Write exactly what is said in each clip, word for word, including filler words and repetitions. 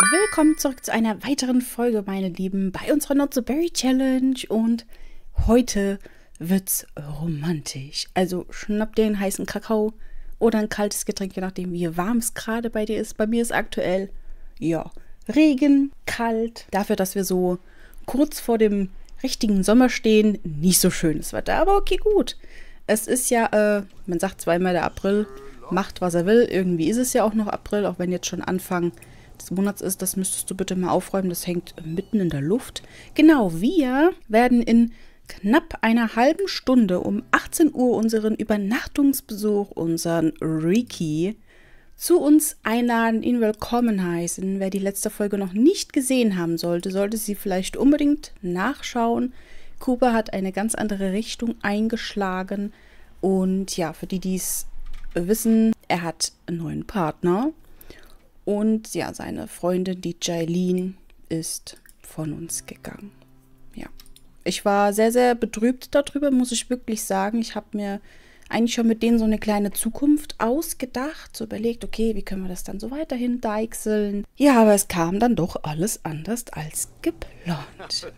Willkommen zurück zu einer weiteren Folge, meine Lieben, bei unserer Not So Berry Challenge. Und heute wird's romantisch. Also schnapp dir einen heißen Kakao oder ein kaltes Getränk, je nachdem wie warm es gerade bei dir ist. Bei mir ist aktuell, ja, Regen, kalt. Dafür, dass wir so kurz vor dem richtigen Sommer stehen, nicht so schönes Wetter, aber okay, gut. Es ist ja, äh, man sagt zweimal der April, macht was er will. Irgendwie ist es ja auch noch April, auch wenn jetzt schon Anfang des Monats ist. Das müsstest du bitte mal aufräumen, das hängt mitten in der Luft. Genau, wir werden in knapp einer halben Stunde um achtzehn Uhr unseren Übernachtungsbesuch, unseren Ricky, zu uns einladen, ihn willkommen heißen. Wer die letzte Folge noch nicht gesehen haben sollte, sollte sie vielleicht unbedingt nachschauen. Cooper hat eine ganz andere Richtung eingeschlagen. Und ja, für die, die es wissen, er hat einen neuen Partner. Und ja, seine Freundin, die Jailene, ist von uns gegangen. Ja, ich war sehr, sehr betrübt darüber, muss ich wirklich sagen. Ich habe mir eigentlich schon mit denen so eine kleine Zukunft ausgedacht, so überlegt, okay, wie können wir das dann so weiterhin deichseln? Ja, aber es kam dann doch alles anders als geplant.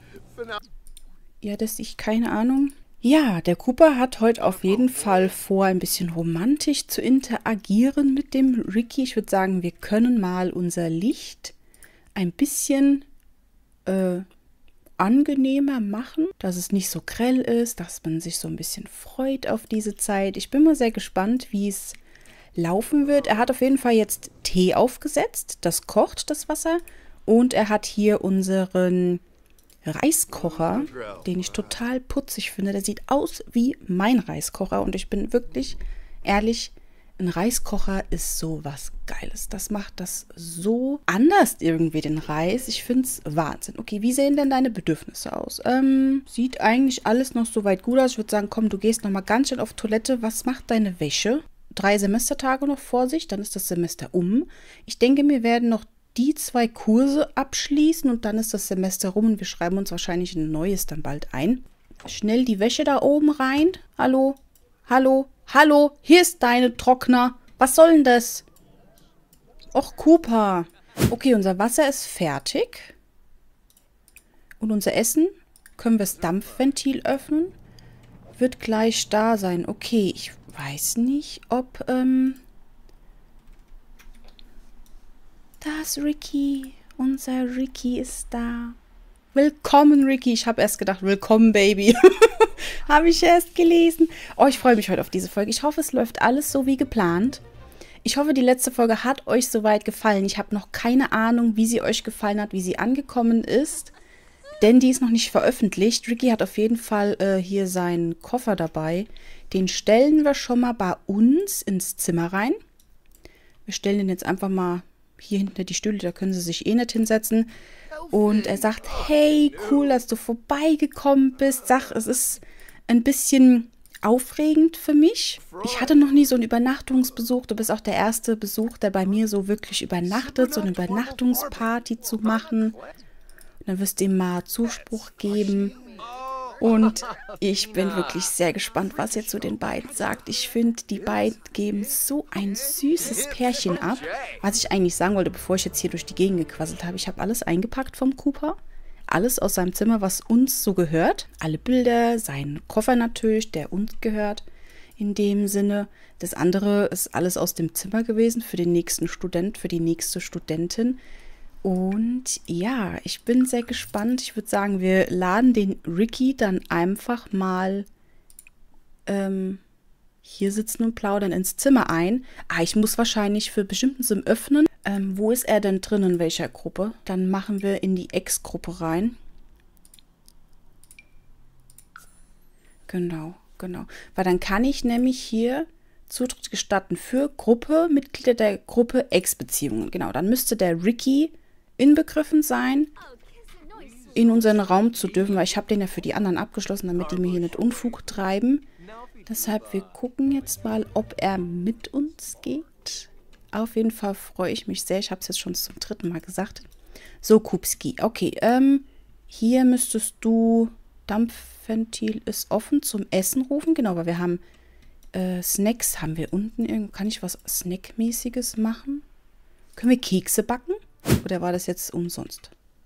Ja, dass ich keine Ahnung. Ja, der Cooper hat heute auf jeden Fall vor, ein bisschen romantisch zu interagieren mit dem Ricky. Ich würde sagen, wir können mal unser Licht ein bisschen äh, angenehmer machen, dass es nicht so grell ist, dass man sich so ein bisschen freut auf diese Zeit. Ich bin mal sehr gespannt, wie es laufen wird. Er hat auf jeden Fall jetzt Tee aufgesetzt, das kocht, das Wasser. Und er hat hier unseren Reiskocher, den ich total putzig finde. Der sieht aus wie mein Reiskocher und ich bin wirklich ehrlich, ein Reiskocher ist so was Geiles. Das macht das so anders irgendwie, den Reis. Ich finde es Wahnsinn. Okay, wie sehen denn deine Bedürfnisse aus? Ähm, sieht eigentlich alles noch soweit gut aus. Ich würde sagen, komm, du gehst noch mal ganz schnell auf Toilette. Was macht deine Wäsche? Drei Semestertage noch vor sich, dann ist das Semester um. Ich denke, wir werden noch die zwei Kurse abschließen und dann ist das Semester rum und wir schreiben uns wahrscheinlich ein neues dann bald ein. Schnell die Wäsche da oben rein. Hallo? Hallo? Hallo? Hier ist deine Trockner. Was soll denn das? Och, Cooper. Okay, unser Wasser ist fertig. Und unser Essen, können wir das Dampfventil öffnen? Wird gleich da sein. Okay, ich weiß nicht, ob, ähm... Da ist Ricky. Unser Ricky ist da. Willkommen, Ricky. Ich habe erst gedacht, willkommen, Baby. Habe ich erst gelesen. Oh, ich freue mich heute auf diese Folge. Ich hoffe, es läuft alles so wie geplant. Ich hoffe, die letzte Folge hat euch soweit gefallen. Ich habe noch keine Ahnung, wie sie euch gefallen hat, wie sie angekommen ist. Denn die ist noch nicht veröffentlicht. Ricky hat auf jeden Fall äh, hier seinen Koffer dabei. Den stellen wir schon mal bei uns ins Zimmer rein. Wir stellen den jetzt einfach mal hier hinter die Stühle, da können sie sich eh nicht hinsetzen. Und er sagt, hey, cool, dass du vorbeigekommen bist. Sag, es ist ein bisschen aufregend für mich. Ich hatte noch nie so einen Übernachtungsbesuch. Du bist auch der erste Besuch, der bei mir so wirklich übernachtet, so eine Übernachtungsparty zu machen. Und dann wirst du ihm mal Zuspruch geben. Und ich bin wirklich sehr gespannt, was er zu den beiden sagt. Ich finde, die beiden geben so ein süßes Pärchen ab. Was ich eigentlich sagen wollte, bevor ich jetzt hier durch die Gegend gequasselt habe. Ich habe alles eingepackt vom Cooper. Alles aus seinem Zimmer, was uns so gehört. Alle Bilder, sein Koffer natürlich, der uns gehört. In dem Sinne. Das andere ist alles aus dem Zimmer gewesen für den nächsten Student, für die nächste Studentin. Und ja, ich bin sehr gespannt. Ich würde sagen, wir laden den Ricky dann einfach mal ähm, hier sitzen und plaudern ins Zimmer ein. Ah, ich muss wahrscheinlich für bestimmten Sim öffnen. Ähm, wo ist er denn drin, in welcher Gruppe? Dann machen wir in die Ex-Gruppe rein. Genau, genau. Weil dann kann ich nämlich hier Zutritt gestatten für Gruppe, Mitglieder der Gruppe Ex-Beziehungen. Genau, dann müsste der Ricky inbegriffen sein, in unseren Raum zu dürfen, weil ich habe den ja für die anderen abgeschlossen, damit die mir hier nicht Unfug treiben. Deshalb, wir gucken jetzt mal, ob er mit uns geht. Auf jeden Fall freue ich mich sehr. Ich habe es jetzt schon zum dritten Mal gesagt. So, Kupski. Okay, ähm, hier müsstest du, Dampfventil ist offen, zum Essen rufen. Genau, weil wir haben äh, Snacks. Haben wir unten irgendwo, kann ich was Snackmäßiges machen? Können wir Kekse backen? Oder Oder war das jetzt umsonst?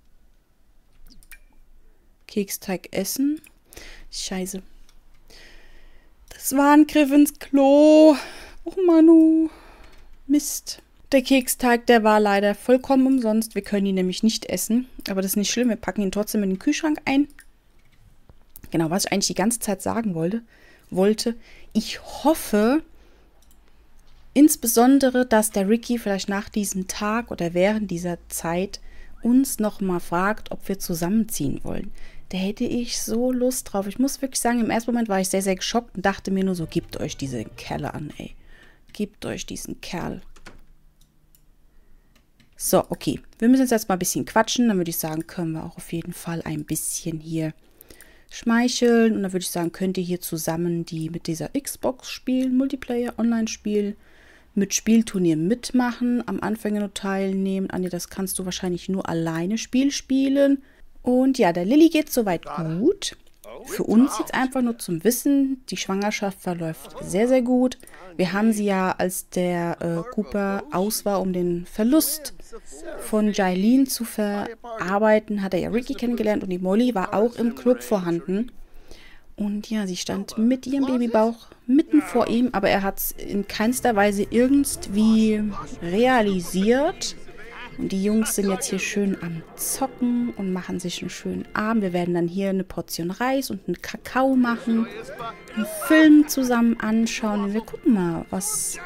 Keksteig essen. Scheiße. Das war ein Griff ins Klo. Oh Manu. Mist. Der Keksteig, der war leider vollkommen umsonst. Wir können ihn nämlich nicht essen. Aber das ist nicht schlimm. Wir packen ihn trotzdem in den Kühlschrank ein. Genau, was ich eigentlich die ganze Zeit sagen wollte. wollte. Ich hoffe insbesondere, dass der Ricky vielleicht nach diesem Tag oder während dieser Zeit uns nochmal fragt, ob wir zusammenziehen wollen. Da hätte ich so Lust drauf. Ich muss wirklich sagen, im ersten Moment war ich sehr, sehr geschockt und dachte mir nur so, gebt euch diese Kerle an, ey. Gebt euch diesen Kerl. So, okay. Wir müssen jetzt mal ein bisschen quatschen. Dann würde ich sagen, können wir auch auf jeden Fall ein bisschen hier schmeicheln. Und dann würde ich sagen, könnt ihr hier zusammen die mit dieser Xbox spielen, Multiplayer, Online-Spiel, mit Spielturnier mitmachen, am Anfang nur teilnehmen. Anja, das kannst du wahrscheinlich nur alleine Spiel spielen. Und ja, der Lilly geht soweit gut. Für uns jetzt einfach nur zum Wissen, die Schwangerschaft verläuft sehr, sehr gut. Wir haben sie ja, als der äh, Cooper aus war, um den Verlust von Jailin zu verarbeiten, hat er ja Ricky kennengelernt und die Molly war auch im Club vorhanden. Und ja, sie stand mit ihrem Babybauch mitten vor ihm, aber er hat es in keinster Weise irgendwie realisiert. Und die Jungs sind jetzt hier schön am Zocken und machen sich einen schönen Abend. Wir werden dann hier eine Portion Reis und einen Kakao machen, einen Film zusammen anschauen. Und wir gucken mal, was,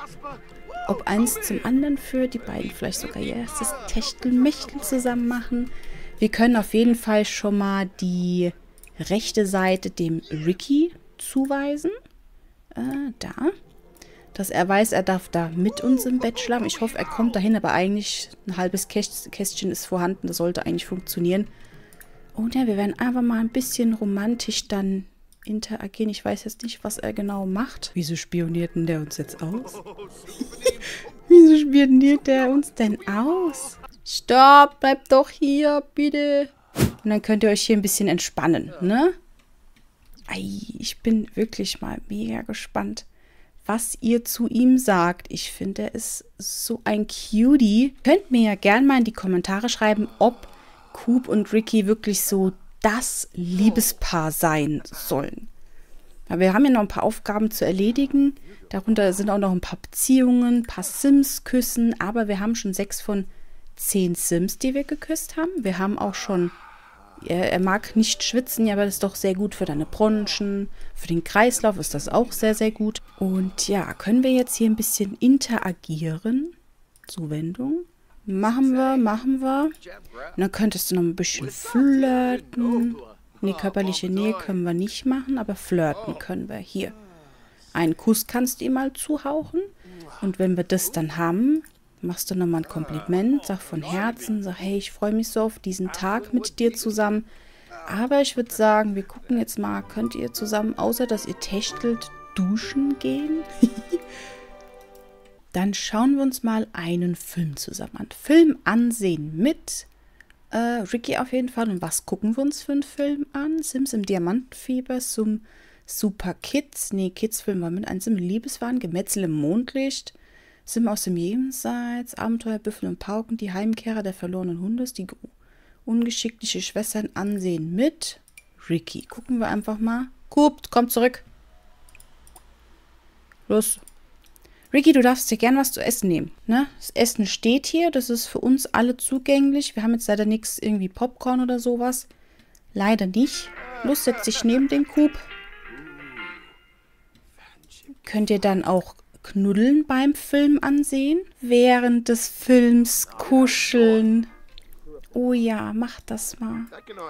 ob eins zum anderen führt. Die beiden vielleicht sogar ihr erstes Techtelmechtel zusammen machen. Wir können auf jeden Fall schon mal die rechte Seite dem Ricky zuweisen. Äh, da. Dass er weiß, er darf da mit uns im Bett schlafen. Ich hoffe, er kommt dahin, aber eigentlich ein halbes Kästchen ist vorhanden. Das sollte eigentlich funktionieren. Und ja, wir werden einfach mal ein bisschen romantisch dann interagieren. Ich weiß jetzt nicht, was er genau macht. Wieso spioniert denn der uns jetzt aus? Wieso spioniert der uns denn aus? Stopp, bleibt doch hier, bitte. Und dann könnt ihr euch hier ein bisschen entspannen, ne? Ei, ich bin wirklich mal mega gespannt, was ihr zu ihm sagt. Ich finde, er ist so ein Cutie. Könnt mir ja gerne mal in die Kommentare schreiben, ob Coop und Ricky wirklich so das Liebespaar sein sollen. Aber wir haben ja noch ein paar Aufgaben zu erledigen. Darunter sind auch noch ein paar Beziehungen, ein paar Sims küssen. Aber wir haben schon sechs von zehn Sims, die wir geküsst haben. Wir haben auch schon... Er, er mag nicht schwitzen, ja, aber das ist doch sehr gut für deine Bronchien. Für den Kreislauf ist das auch sehr, sehr gut. Und ja, können wir jetzt hier ein bisschen interagieren? Zuwendung. Machen wir, machen wir. Und dann könntest du noch ein bisschen flirten. Nee, körperliche Nähe können wir nicht machen, aber flirten können wir. Hier. Einen Kuss kannst du ihm mal zuhauchen. Und wenn wir das dann haben... Machst du nochmal ein Kompliment, sag von Herzen, sag, hey, ich freue mich so auf diesen Tag mit dir zusammen. Aber ich würde sagen, wir gucken jetzt mal, könnt ihr zusammen, außer dass ihr techtelt, duschen gehen? Dann schauen wir uns mal einen Film zusammen an. Film ansehen mit äh, Ricky auf jeden Fall. Und was gucken wir uns für einen Film an? Sims im Diamantenfieber, zum Super Kids. Nee, Kids-Film war mit einem Sim im Liebeswahn, Gemetzel im Mondlicht. Sim aus dem Jenseits, Abenteuer, Büffel und Pauken, die Heimkehrer der verlorenen Hundes, die ungeschickliche Schwestern ansehen mit Ricky. Gucken wir einfach mal. Coop, komm zurück. Los. Ricky, du darfst dir gern was zu essen nehmen. Ne? Das Essen steht hier, das ist für uns alle zugänglich. Wir haben jetzt leider nichts, irgendwie Popcorn oder sowas. Leider nicht. Los, setz dich neben den Coop. Könnt ihr dann auch knuddeln beim Film ansehen? Während des Films kuscheln. Oh ja, macht das mal.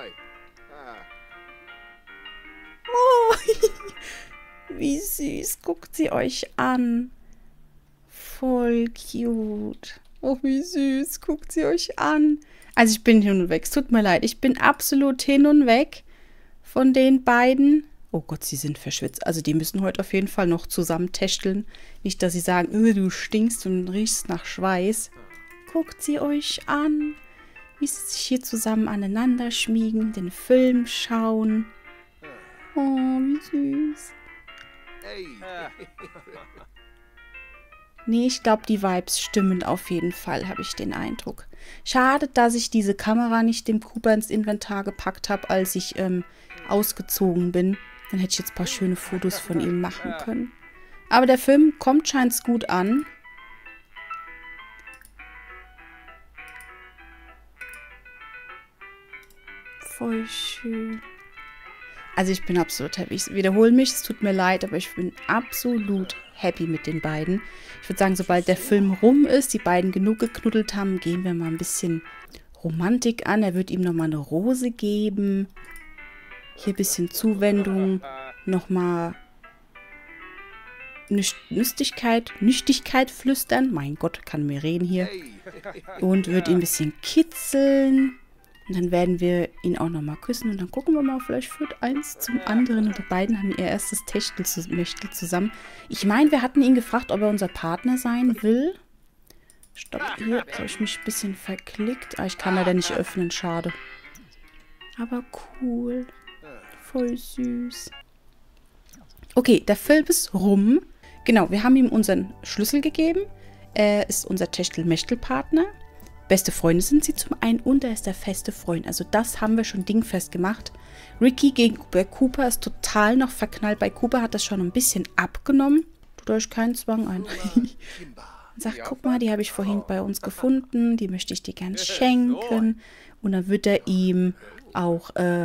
Oh, wie süß. Guckt sie euch an. Voll cute. Oh, wie süß. Guckt sie euch an. Also ich bin hin und weg. Es tut mir leid. Ich bin absolut hin und weg von den beiden. Oh Gott, sie sind verschwitzt. Also die müssen heute auf jeden Fall noch zusammen täscheln. Nicht, dass sie sagen, öh, du stinkst und riechst nach Schweiß. Guckt sie euch an, wie sie sich hier zusammen aneinander schmiegen, den Film schauen. Oh, wie süß. Nee, ich glaube, die Vibes stimmen auf jeden Fall, habe ich den Eindruck. Schade, dass ich diese Kamera nicht dem Cooper ins Inventar gepackt habe, als ich ähm, ausgezogen bin. Dann hätte ich jetzt ein paar schöne Fotos von ihm machen können. Aber der Film kommt, scheint es gut an. Voll schön. Also ich bin absolut happy. Ich wiederhole mich, es tut mir leid, aber ich bin absolut happy mit den beiden. Ich würde sagen, sobald der Film rum ist, die beiden genug geknuddelt haben, gehen wir mal ein bisschen Romantik an. Er wird ihm nochmal eine Rose geben. Hier ein bisschen Zuwendung. Nochmal Nüstigkeit, Nüchtigkeit flüstern. Mein Gott, kann mir reden hier. Und wird ihn ein bisschen kitzeln. Und dann werden wir ihn auch nochmal küssen. Und dann gucken wir mal, vielleicht führt eins zum anderen. Und die beiden haben ihr erstes Techtel zusammen. Ich meine, wir hatten ihn gefragt, ob er unser Partner sein will. Stopp, hier habe ich mich ein bisschen verklickt. Ah, ich kann leider nicht öffnen, schade. Aber cool. Voll süß. Okay, der Film ist rum. Genau, wir haben ihm unseren Schlüssel gegeben. Er ist unser Techtel-Mechtel-Partner. Beste Freunde sind sie zum einen und er ist der feste Freund. Also das haben wir schon dingfest gemacht. Ricky gegenüber Cooper ist total noch verknallt. Bei Cooper hat das schon ein bisschen abgenommen. Tut euch keinen Zwang an. Sagt, guck mal, die habe ich vorhin bei uns gefunden. Die möchte ich dir gern schenken. Und dann wird er ihm auch äh,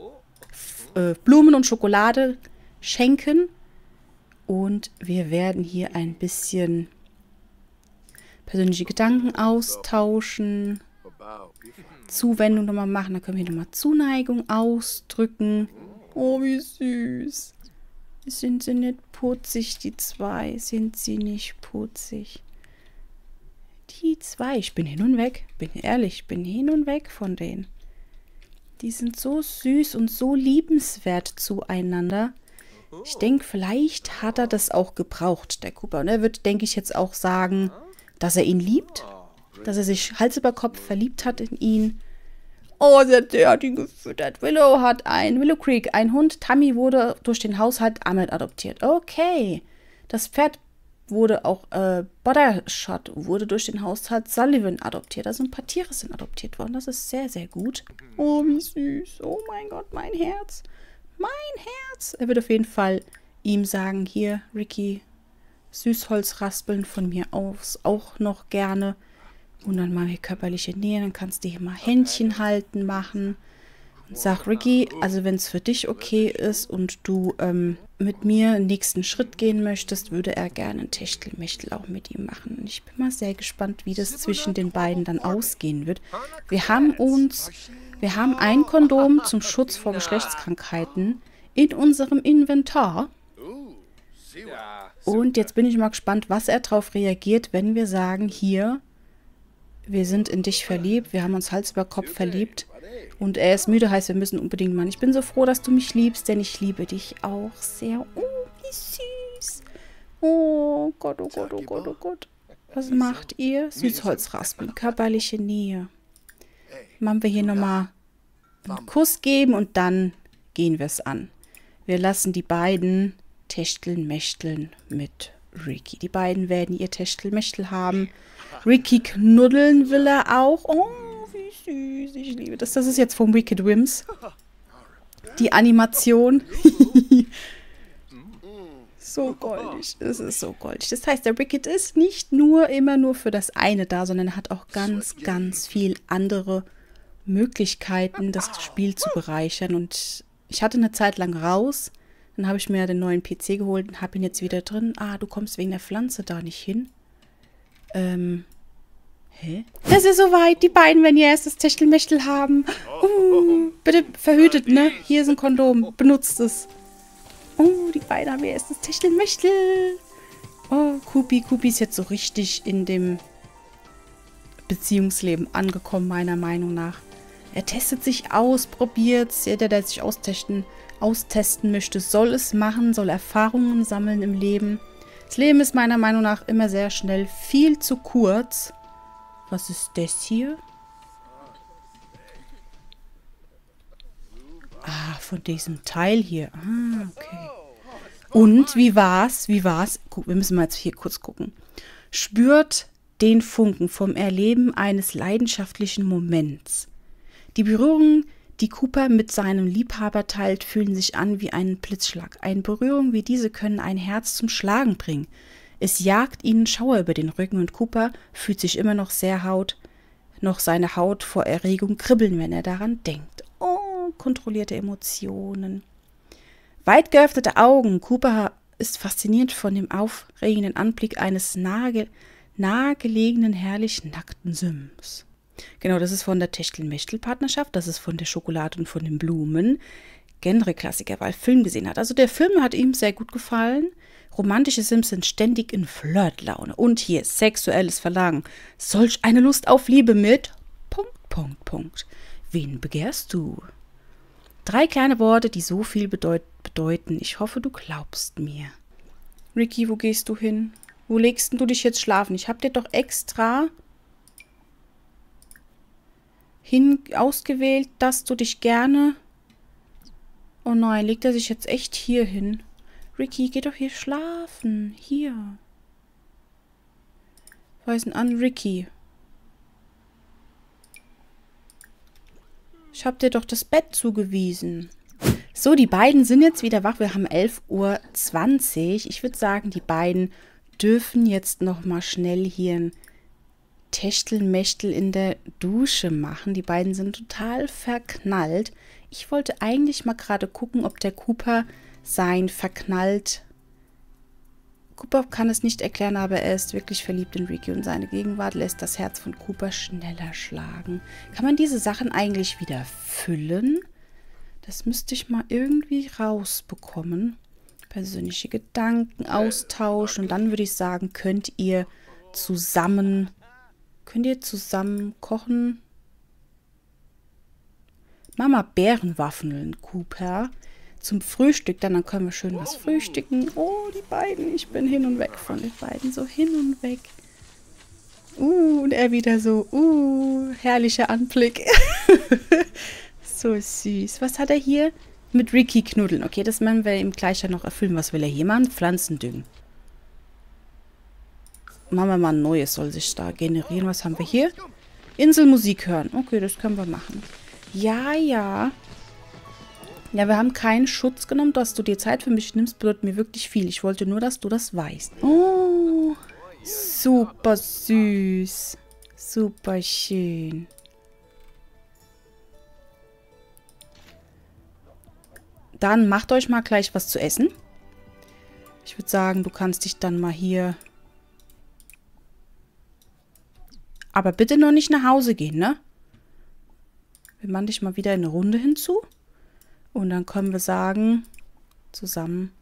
äh, Blumen und Schokolade schenken. Und wir werden hier ein bisschen persönliche Gedanken austauschen, Zuwendung nochmal machen, dann können wir hier nochmal Zuneigung ausdrücken. Oh, wie süß. Sind sie nicht putzig, die zwei? Sind sie nicht putzig? Die zwei, ich bin hin und weg, bin ehrlich, ich bin hin und weg von denen. Die sind so süß und so liebenswert zueinander. Ich denke, vielleicht hat er das auch gebraucht, der Cooper. Und er wird, denke ich, jetzt auch sagen, dass er ihn liebt, dass er sich Hals über Kopf verliebt hat in ihn. Oh, der hat ihn gefüttert. Willow hat ein, Willow Creek, ein Hund. Tammy wurde durch den Haushalt Ahmed adoptiert. Okay. Das Pferd wurde auch, äh, Buttershot wurde durch den Haushalt Sullivan adoptiert. Also ein paar Tiere sind adoptiert worden. Das ist sehr, sehr gut. Oh, wie süß. Oh mein Gott, mein Herz. Mein Herz. Er wird auf jeden Fall ihm sagen, hier, Ricky, Süßholz raspeln von mir aus auch noch gerne. Und dann mal hier körperliche Nähe, dann kannst du hier mal Händchen halten machen. Und sag, Ricky, also wenn es für dich okay ist und du ähm, mit mir den nächsten Schritt gehen möchtest, würde er gerne ein Techtelmechtel auch mit ihm machen. Und ich bin mal sehr gespannt, wie das zwischen den beiden dann ausgehen wird. Wir haben uns, wir haben ein Kondom zum Schutz vor Geschlechtskrankheiten in unserem Inventar. Und jetzt bin ich mal gespannt, was er darauf reagiert, wenn wir sagen, hier, wir sind in dich verliebt, wir haben uns Hals über Kopf verliebt und er ist müde, heißt, wir müssen unbedingt mal. Ich bin so froh, dass du mich liebst, denn ich liebe dich auch sehr. Oh, wie süß. Oh Gott, oh Gott, oh Gott, oh Gott. Was macht ihr? Süßholzraspeln, körperliche Nähe. Machen wir hier nochmal einen Kuss geben und dann gehen wir es an. Wir lassen die beiden Techteln, Mechteln mit Ricky. Die beiden werden ihr Techtel-Mechtel haben. Ricky knuddeln will er auch. Oh, wie süß. Ich liebe das. Das ist jetzt vom Wicked Whims. Die Animation. So goldig. Es ist so goldig. Das heißt, der Wicked ist nicht nur immer nur für das eine da, sondern er hat auch ganz, ganz viel andere Möglichkeiten, das Spiel zu bereichern. Und ich hatte eine Zeit lang raus. Dann habe ich mir den neuen P C geholt und habe ihn jetzt wieder drin. Ah, du kommst wegen der Pflanze da nicht hin. Ähm, hä? Das ist soweit. Die beiden werden ihr erstes Techtelmechtel haben. Uh, bitte verhütet, ne? Hier ist ein Kondom. Benutzt es. Oh, die beiden haben ihr erstes Techtelmechtel. Oh, Kupi. Kupi ist jetzt so richtig in dem Beziehungsleben angekommen, meiner Meinung nach. Er testet sich aus, probiert es. Jeder, der sich austesten austesten möchte, soll es machen, soll Erfahrungen sammeln im Leben. Das Leben ist meiner Meinung nach immer sehr schnell viel zu kurz. Was ist das hier? Ah, von diesem Teil hier. Ah, okay. Und, wie war's? Wie war's? Guck, wir müssen mal jetzt hier kurz gucken. spürt den Funken vom Erleben eines leidenschaftlichen Moments. Die Berührungen, die Cooper mit seinem Liebhaber teilt, fühlen sich an wie ein Blitzschlag. Eine Berührung wie diese können ein Herz zum Schlagen bringen. Es jagt ihnen Schauer über den Rücken und Cooper fühlt sich immer noch sehr Haut, noch seine Haut vor Erregung kribbeln, wenn er daran denkt. Oh, kontrollierte Emotionen. Weit geöffnete Augen. Cooper ist fasziniert von dem aufregenden Anblick eines nahe, nahegelegenen, herrlich nackten Sims. Genau, das ist von der Techtelmechtel-Partnerschaft, das ist von der Schokolade und von den Blumen. Genre-Klassiker, weil er Film gesehen hat. Also der Film hat ihm sehr gut gefallen. Romantische Sims sind ständig in Flirtlaune. Und hier sexuelles Verlangen. Solch eine Lust auf Liebe mit Punkt, Punkt, Punkt. Wen begehrst du? Drei kleine Worte, die so viel bedeut bedeuten. Ich hoffe, du glaubst mir. Ricky, wo gehst du hin? Wo legst du dich jetzt schlafen? Ich habe dir doch extra hin ausgewählt, dass du dich gerne... Oh nein, legt er sich jetzt echt hier hin? Ricky, geh doch hier schlafen. Hier. Weisen an, Ricky. Ich hab dir doch das Bett zugewiesen. So, die beiden sind jetzt wieder wach. Wir haben elf Uhr zwanzig. Ich würde sagen, die beiden dürfen jetzt noch mal schnell hier ein Techtelmechtel in der Dusche machen. Die beiden sind total verknallt. Ich wollte eigentlich mal gerade gucken, ob der Cooper sein verknallt... Cooper kann es nicht erklären, aber er ist wirklich verliebt in Ricky und seine Gegenwart lässt das Herz von Cooper schneller schlagen. Kann man diese Sachen eigentlich wieder füllen? Das müsste ich mal irgendwie rausbekommen. Persönliche Gedanken austauschen. Und dann würde ich sagen, könnt ihr zusammen... Könnt ihr zusammen kochen? Mama Bärenwaffeln, Cooper. Zum Frühstück, dann, dann können wir schön was frühstücken. Oh, die beiden, ich bin hin und weg von den beiden. So hin und weg. Uh, und er wieder so, uh, herrlicher Anblick. So süß. Was hat er hier? Mit Ricky knuddeln. Okay, das werden wir ihm gleich ja noch erfüllen. Was will er hier machen? Pflanzen düngen. Machen wir mal ein neues, soll sich da generieren. Was haben wir hier? Inselmusik hören. Okay, das können wir machen. Ja, ja. Ja, wir haben keinen Schutz genommen. Dass du dir Zeit für mich nimmst, bedeutet mir wirklich viel. Ich wollte nur, dass du das weißt. Oh, super süß. Super schön. Dann macht euch mal gleich was zu essen. Ich würde sagen, du kannst dich dann mal hier... Aber bitte noch nicht nach Hause gehen, ne? Wir machen dich mal wieder eine Runde hinzu. Und dann können wir sagen, zusammen,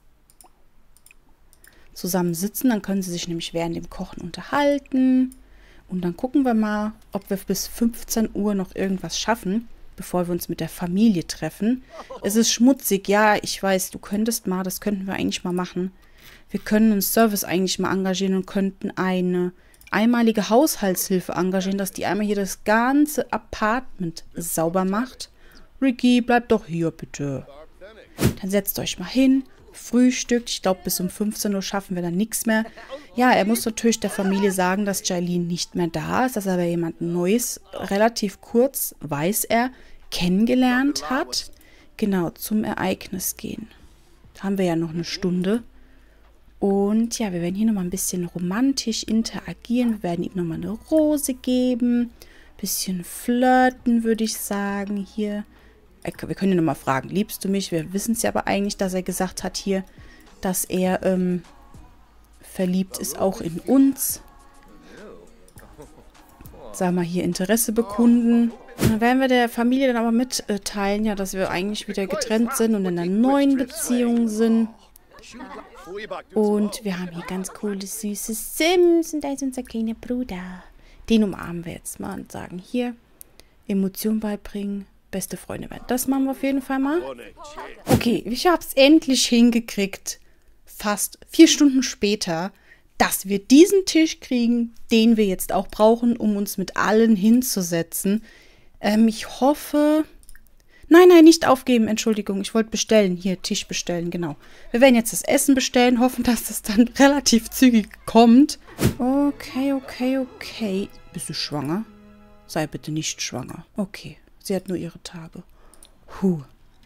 zusammen sitzen. Dann können sie sich nämlich während dem Kochen unterhalten. Und dann gucken wir mal, ob wir bis fünfzehn Uhr noch irgendwas schaffen, bevor wir uns mit der Familie treffen. Es ist schmutzig, ja, ich weiß, du könntest mal, das könnten wir eigentlich mal machen. Wir können einen Service eigentlich mal engagieren und könnten eine einmalige Haushaltshilfe engagieren, dass die einmal hier das ganze Apartment sauber macht. Ricky, bleib doch hier, bitte. Dann setzt euch mal hin, frühstückt. Ich glaube, bis um fünfzehn Uhr schaffen wir dann nichts mehr. Ja, er muss natürlich der Familie sagen, dass Jailin nicht mehr da ist, dass er aber jemand Neues, relativ kurz, weiß er, kennengelernt hat. Genau, zum Ereignis gehen. Da haben wir ja noch eine Stunde. Und ja, wir werden hier nochmal ein bisschen romantisch interagieren. Wir werden ihm nochmal eine Rose geben. Bisschen flirten, würde ich sagen. Hier. Wir können ihn nochmal fragen, liebst du mich? Wir wissen es ja aber eigentlich, dass er gesagt hat hier, dass er ähm, verliebt ist auch in uns. Sagen wir hier Interesse bekunden. Und dann werden wir der Familie dann aber mitteilen, ja, dass wir eigentlich wieder getrennt sind und in einer neuen Beziehung sind. Und wir haben hier ganz coole, süße Sims. Und da ist unser kleiner Bruder. Den umarmen wir jetzt mal und sagen, hier, Emotion beibringen, beste Freunde werden. Das machen wir auf jeden Fall mal. Okay, ich habe es endlich hingekriegt, fast vier Stunden später, dass wir diesen Tisch kriegen, den wir jetzt auch brauchen, um uns mit allen hinzusetzen. Ähm, ich hoffe, Nein, nein, nicht aufgeben, Entschuldigung, ich wollte bestellen. Hier, Tisch bestellen, genau. Wir werden jetzt das Essen bestellen, hoffen, dass das dann relativ zügig kommt. Okay, okay, okay. Bist du schwanger? Sei bitte nicht schwanger. Okay, sie hat nur ihre Tage. Huh.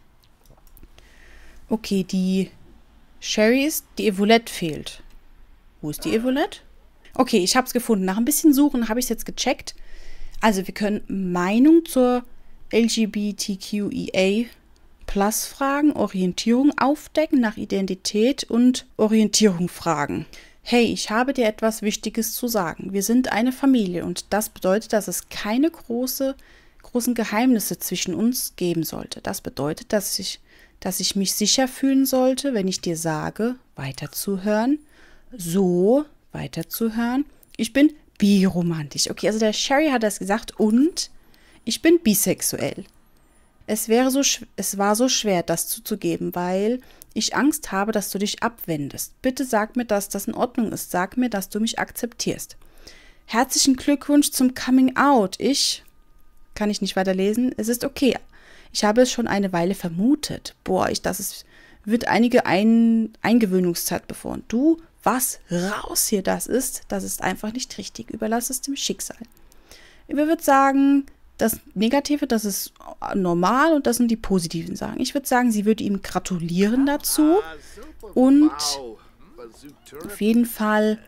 Okay, die Sherry ist, die Evolette fehlt. Wo ist die Evolette? Okay, ich habe es gefunden. Nach ein bisschen Suchen habe ich es jetzt gecheckt. Also wir können Meinung zur L G B T Q I A Plus Fragen, Orientierung aufdecken, nach Identität und Orientierung fragen. Hey, ich habe dir etwas Wichtiges zu sagen. Wir sind eine Familie und das bedeutet, dass es keine große, großen Geheimnisse zwischen uns geben sollte. Das bedeutet, dass ich, dass ich mich sicher fühlen sollte, wenn ich dir sage, weiterzuhören, so weiterzuhören. Ich bin biromantisch. Okay, also der Sherry hat das gesagt und ich bin bisexuell. Es wäre so, es war so schwer, das zuzugeben, weil ich Angst habe, dass du dich abwendest. Bitte sag mir, dass das in Ordnung ist. Sag mir, dass du mich akzeptierst. Herzlichen Glückwunsch zum Coming Out. Ich, kann ich nicht weiterlesen, es ist okay. Ich habe es schon eine Weile vermutet. Boah, ich, das ist, wird einige Ein, Eingewöhnungszeit bevor. Du, was raus hier das ist, das ist einfach nicht richtig. Überlass es dem Schicksal. Ich würde sagen, das Negative, das ist normal und das sind die positiven Sachen. Ich würde sagen, sie würde ihm gratulieren dazu und auf jeden Fall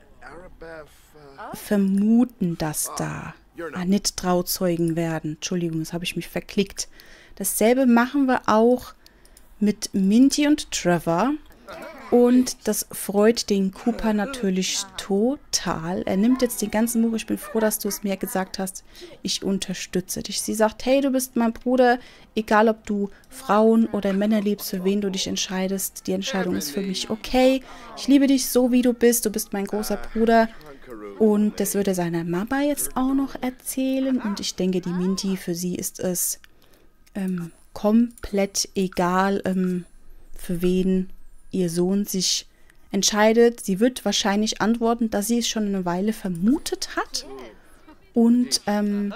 vermuten, dass da nicht Trauzeugen werden. Entschuldigung, das habe ich mich verklickt. Dasselbe machen wir auch mit Minty und Trevor. Und das freut den Cooper natürlich total. Er nimmt jetzt den ganzen Buch. Ich bin froh, dass du es mir gesagt hast. Ich unterstütze dich. Sie sagt, hey, du bist mein Bruder. Egal, ob du Frauen oder Männer liebst, für wen du dich entscheidest. Die Entscheidung ist für mich okay. Ich liebe dich so, wie du bist. Du bist mein großer Bruder. Und das würde er seiner Mama jetzt auch noch erzählen. Und ich denke, die Minty, für sie ist es ähm, komplett egal, ähm, für wen ihr Sohn sich entscheidet. Sie wird wahrscheinlich antworten, dass sie es schon eine Weile vermutet hat. Und ähm,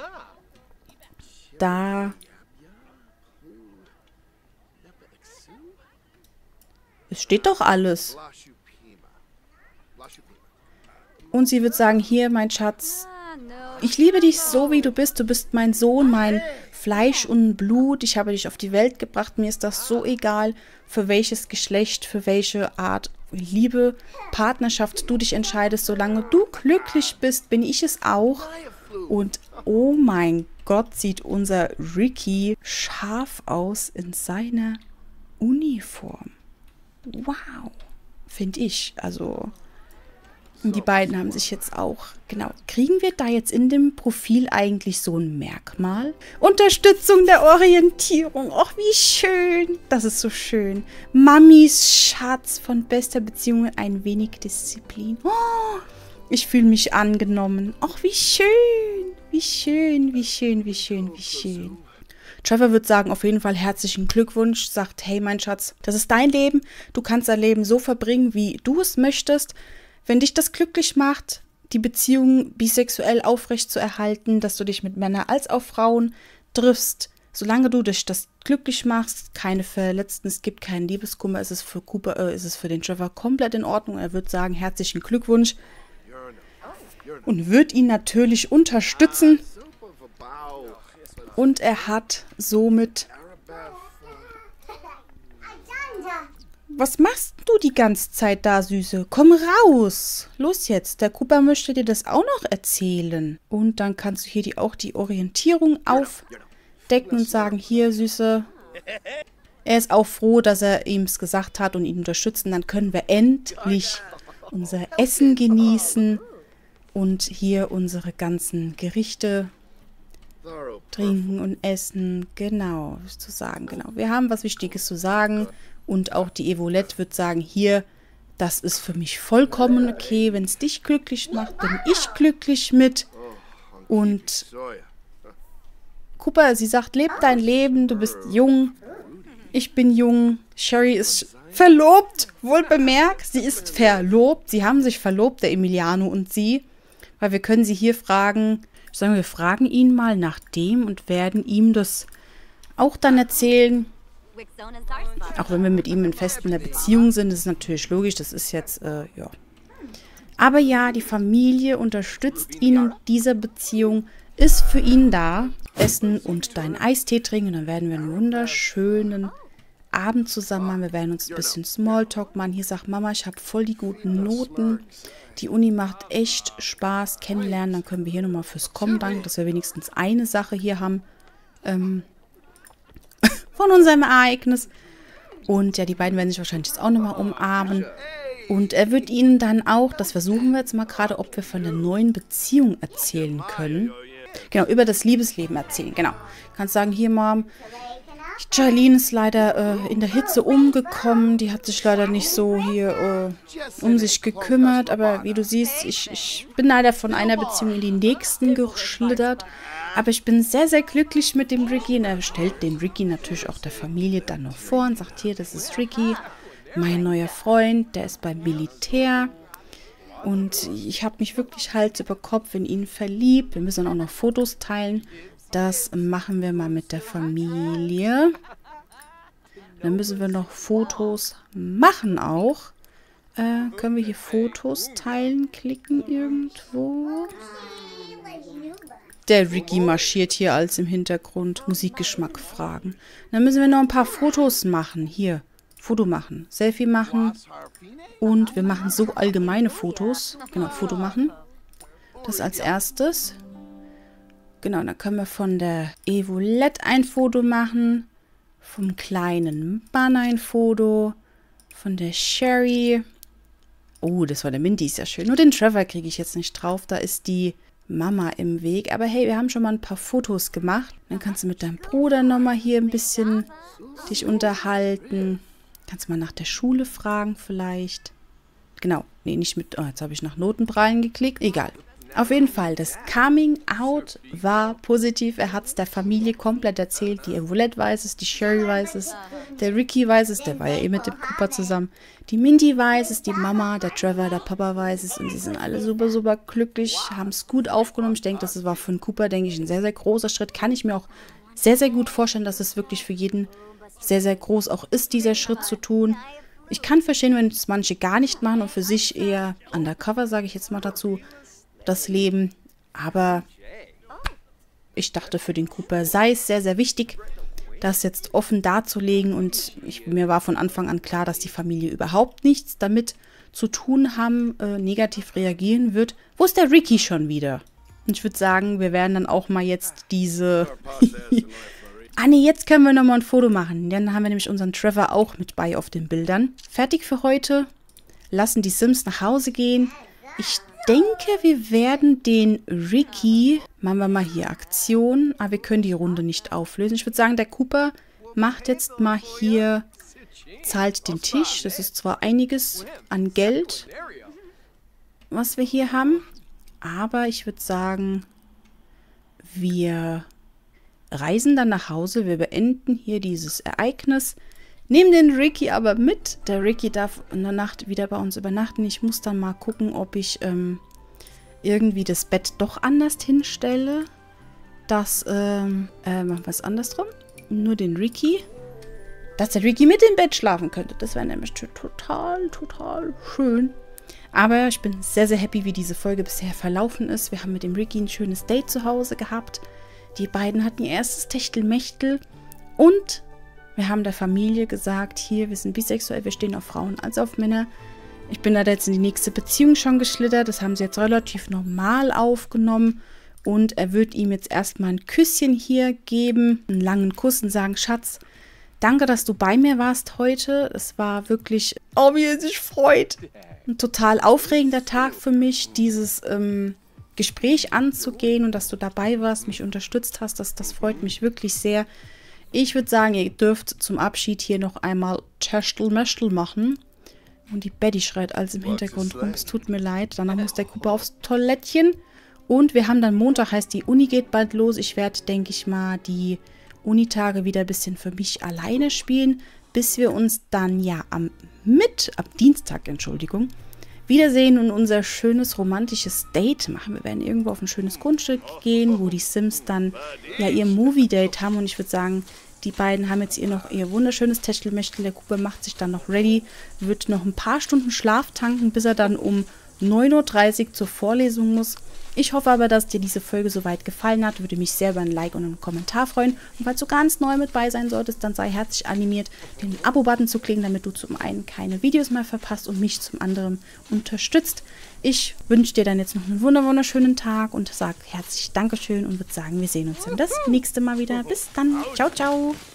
da es steht doch alles. Und sie wird sagen, hier, mein Schatz, ich liebe dich so, wie du bist. Du bist mein Sohn, mein Fleisch und Blut. Ich habe dich auf die Welt gebracht. Mir ist das so egal, für welches Geschlecht, für welche Art Liebe, Partnerschaft du dich entscheidest. Solange du glücklich bist, bin ich es auch. Und oh mein Gott, sieht unser Ricky scharf aus in seiner Uniform. Wow, finde ich. Also, die beiden haben sich jetzt auch, genau, kriegen wir da jetzt in dem Profil eigentlich so ein Merkmal? Unterstützung der Orientierung, ach wie schön, das ist so schön. Mamis Schatz von bester Beziehung, ein wenig Disziplin. Oh, ich fühle mich angenommen, ach wie schön, wie schön, wie schön, wie schön, wie schön. Trevor wird sagen, auf jeden Fall herzlichen Glückwunsch, sagt, hey mein Schatz, das ist dein Leben, du kannst dein Leben so verbringen, wie du es möchtest. Wenn dich das glücklich macht, die Beziehung bisexuell aufrechtzuerhalten, dass du dich mit Männern als auch Frauen triffst, solange du dich das glücklich machst, keine Verletzten, es gibt keinen Liebeskummer, ist es für Cooper, äh, ist es für den Trevor komplett in Ordnung. Er wird sagen, herzlichen Glückwunsch und wird ihn natürlich unterstützen. Und er hat somit... Was machst du die ganze Zeit da, Süße? Komm raus! Los jetzt, der Cooper möchte dir das auch noch erzählen. Und dann kannst du hier die, auch die Orientierung aufdecken und sagen, hier, Süße. Er ist auch froh, dass er ihm es gesagt hat und ihn unterstützen. Dann können wir endlich unser Essen genießen und hier unsere ganzen Gerichte trinken und essen. Genau, zu sagen, genau. Wir haben was Wichtiges zu sagen. Und auch die Evolette wird sagen, hier, das ist für mich vollkommen okay. Wenn es dich glücklich macht, bin ich glücklich mit. Und Cooper, sie sagt, leb dein Leben, du bist jung. Ich bin jung. Sherry ist verlobt, wohl bemerkt. Sie ist verlobt. Sie haben sich verlobt, der Emiliano und sie. Weil wir können sie hier fragen, sagen wir, wir fragen ihn mal nach dem und werden ihm das auch dann erzählen. Auch wenn wir mit ihm in fester Beziehung sind, das ist natürlich logisch, das ist jetzt, äh, ja. Aber ja, die Familie unterstützt ihn in dieser Beziehung, ist für ihn da, essen und deinen Eistee trinken. Und dann werden wir einen wunderschönen Abend zusammen machen. Wir werden uns ein bisschen Smalltalk machen. Hier sagt Mama, ich habe voll die guten Noten. Die Uni macht echt Spaß, kennenlernen. Dann können wir hier nochmal fürs Kommen danken, dass wir wenigstens eine Sache hier haben ähm, von unserem Ereignis. Und ja, die beiden werden sich wahrscheinlich jetzt auch nochmal umarmen. Und er wird ihnen dann auch, das versuchen wir jetzt mal gerade, ob wir von der neuen Beziehung erzählen können. Genau, über das Liebesleben erzählen, genau. Kannst sagen, hier Mom, Charlene ist leider äh, in der Hitze umgekommen. Die hat sich leider nicht so hier äh, um sich gekümmert. Aber wie du siehst, ich, ich bin leider von einer Beziehung in die nächsten geschlittert. Aber ich bin sehr, sehr glücklich mit dem Ricky. Und er stellt den Ricky natürlich auch der Familie dann noch vor und sagt, hier, das ist Ricky, mein neuer Freund, der ist beim Militär. Und ich habe mich wirklich Hals über Kopf in ihn verliebt. Wir müssen auch noch Fotos teilen. Das machen wir mal mit der Familie. Dann müssen wir noch Fotos machen auch. Äh, können wir hier Fotos teilen? Klicken irgendwo. Der Ricky marschiert hier als im Hintergrund. Musikgeschmack fragen. Dann müssen wir noch ein paar Fotos machen. Hier. Foto machen. Selfie machen. Und wir machen so allgemeine Fotos. Genau, Foto machen. Das als erstes. Genau, dann können wir von der Evolette ein Foto machen. Vom kleinen Mann ein Foto. Von der Sherry. Oh, das war der Mindy, ist ja schön. Nur den Trevor kriege ich jetzt nicht drauf. Da ist die Mama im Weg. Aber hey, wir haben schon mal ein paar Fotos gemacht. Dann kannst du mit deinem Bruder nochmal hier ein bisschen dich unterhalten. Kannst mal nach der Schule fragen vielleicht. Genau, nee, nicht mit... Oh, jetzt habe ich nach Notenprallen geklickt. Egal. Auf jeden Fall, das Coming Out war positiv. Er hat es der Familie komplett erzählt. Die Evolette weiß es, die Sherry weiß es, der Ricky weiß es, der war ja eh mit dem Cooper zusammen. Die Mindy weiß es, die Mama, der Trevor, der Papa weiß es. Und sie sind alle super, super glücklich, haben es gut aufgenommen. Ich denke, das war für einen Cooper, denke ich, ein sehr, sehr großer Schritt. Kann ich mir auch sehr, sehr gut vorstellen, dass es wirklich für jeden sehr, sehr groß auch ist, dieser Schritt zu tun. Ich kann verstehen, wenn es manche gar nicht machen und für sich eher undercover, sage ich jetzt mal dazu, das Leben. Aber ich dachte, für den Cooper sei es sehr, sehr wichtig, das jetzt offen darzulegen. Und ich, mir war von Anfang an klar, dass die Familie überhaupt nichts damit zu tun haben, äh, negativ reagieren wird. Wo ist der Ricky schon wieder? Und ich würde sagen, wir werden dann auch mal jetzt diese... Ah ne, jetzt können wir nochmal ein Foto machen. Dann haben wir nämlich unseren Trevor auch mit bei auf den Bildern. Fertig für heute. Lassen die Sims nach Hause gehen. Ich denke, wir werden den Ricky... Machen wir mal hier Aktion. Aber wir können die Runde nicht auflösen. Ich würde sagen, der Cooper macht jetzt mal hier... Zahlt den Tisch. Das ist zwar einiges an Geld, was wir hier haben. Aber ich würde sagen, wir... reisen dann nach Hause. Wir beenden hier dieses Ereignis. Nehmen den Ricky aber mit. Der Ricky darf in der Nacht wieder bei uns übernachten. Ich muss dann mal gucken, ob ich ähm, irgendwie das Bett doch anders hinstelle. Das, ähm, äh, machen wir es andersrum. Nur den Ricky. Dass der Ricky mit im Bett schlafen könnte. Das wäre nämlich total, total schön. Aber ich bin sehr, sehr happy, wie diese Folge bisher verlaufen ist. Wir haben mit dem Ricky ein schönes Date zu Hause gehabt. Die beiden hatten ihr erstes Techtelmechtel und wir haben der Familie gesagt, hier, wir sind bisexuell, wir stehen auf Frauen als auf Männer. Ich bin da jetzt in die nächste Beziehung schon geschlittert, das haben sie jetzt relativ normal aufgenommen und er wird ihm jetzt erstmal ein Küsschen hier geben, einen langen Kuss und sagen, Schatz, danke, dass du bei mir warst heute. Es war wirklich, oh, wie er sich freut. Ein total aufregender Tag für mich, dieses, ähm, Gespräch anzugehen und dass du dabei warst, mich unterstützt hast, das, das freut mich wirklich sehr. Ich würde sagen, ihr dürft zum Abschied hier noch einmal Testel-Mestel machen. Und die Betty schreit alles im Hintergrund rum, es tut mir leid. Danach muss der Cooper aufs Toilettchen. Und wir haben dann Montag, heißt die Uni geht bald los. Ich werde, denke ich mal, die Unitage wieder ein bisschen für mich alleine spielen, bis wir uns dann ja am mit, am Dienstag, Entschuldigung, wiedersehen und unser schönes romantisches Date machen. Wir werden irgendwo auf ein schönes Grundstück gehen, wo die Sims dann ja ihr Movie-Date haben. Und ich würde sagen, Die beiden haben jetzt hier noch ihr wunderschönes Techtelmechtel. Der Cooper macht sich dann noch ready, wird noch ein paar Stunden Schlaf tanken, bis er dann um neun Uhr dreißig zur Vorlesung muss. Ich hoffe aber, dass dir diese Folge soweit gefallen hat. Würde mich sehr über ein Like und einen Kommentar freuen. Und falls du ganz neu mit bei sein solltest, dann sei herzlich animiert, den Abo-Button zu klicken, damit du zum einen keine Videos mehr verpasst und mich zum anderen unterstützt. Ich wünsche dir dann jetzt noch einen wunderschönen Tag und sage herzlich Dankeschön und würde sagen, wir sehen uns dann das nächste Mal wieder. Bis dann. Ciao, ciao.